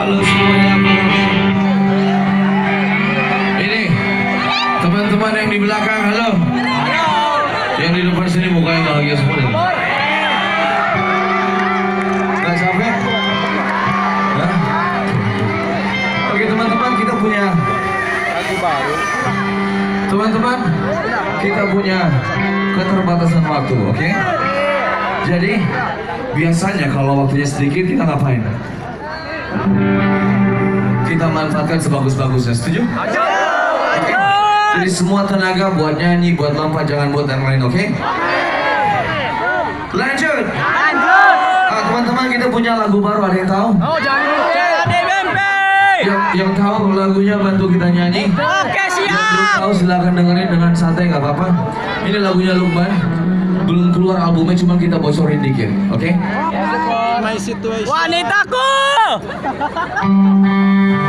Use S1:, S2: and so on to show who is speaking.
S1: Halo semuanya, apa kabar? Ini teman-teman yang di belakang, halo. Yang di depan sini mukanya bahagia semua. Nggak capek? Hah? Oke teman-teman, kita punya lagu baru. Teman-teman, kita punya keterbatasan waktu, oke? Jadi biasanya kalau waktunya sedikit kita ngapain? Kita manfaatkan sebagus-bagusnya, setuju? Okay. Jadi semua tenaga buat nyanyi, buat lompat, jangan buat yang lain, oke? Lanjut. Teman-teman, kita punya lagu baru, ada yang tahu?
S2: Oh, jangan lupa
S1: yang tahu lagunya bantu kita nyanyi.
S2: Oke, siap.
S1: Yang belum tahu silahkan dengerin dengan santai, nggak apa-apa. Ini lagunya Lukman, belum keluar albumnya, cuma kita bocorin dikit, oke?
S2: My situation. Wanitaku.